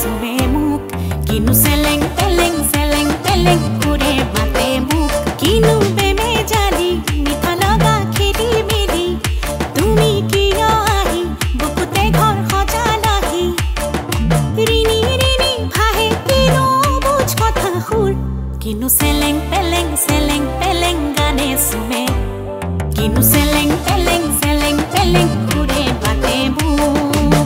চুবে মোক কিনো চেলেং পেলেং ঘূৰে মাতে মোক কিনো বেমে জালি মিঠা লগা খেদি মেলি তুমি কিয় আহি বুকুতে ঘৰ সজালাহি ৰিনি ৰিনি ভাহে কিনো বুজ কথা সুৰ কিনো চেলেং পেলেং গানে চুবে কিনো চেলেং পেলেং ঘূৰে মাতে মোক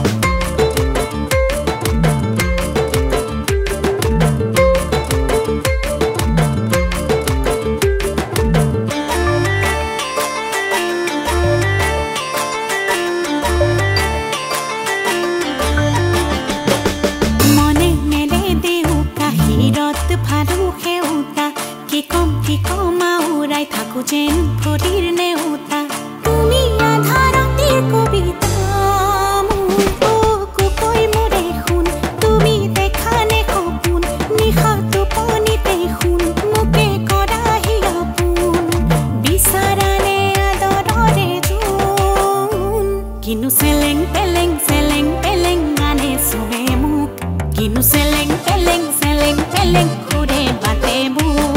ভালো সেউতা কি কম আউৰাই থাকো যেন ভৰিৰ নেউতা তুমি আধাৰতে কবিতা কৈ মোৰে শুন তুমি দেখা নে সপোন নিশা টোপনিতে শুন মোকে কৰাহি আপোন বিচাৰানে আদৰৰে জোন কিনো চেলেং পেলেং গানে চুবে মোক কিনো চেলেং পেলেং ঘূৰে বাটে মোক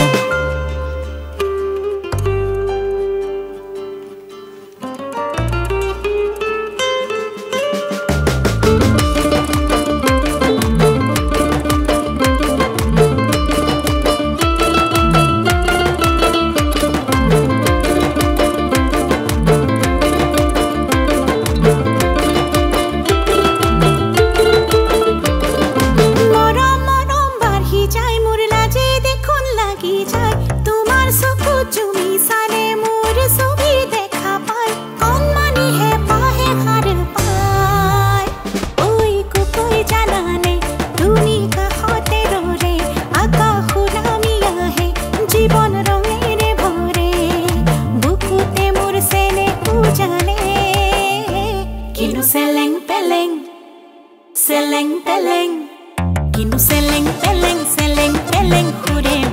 Seleng peleng, kinu seleng peleng, kure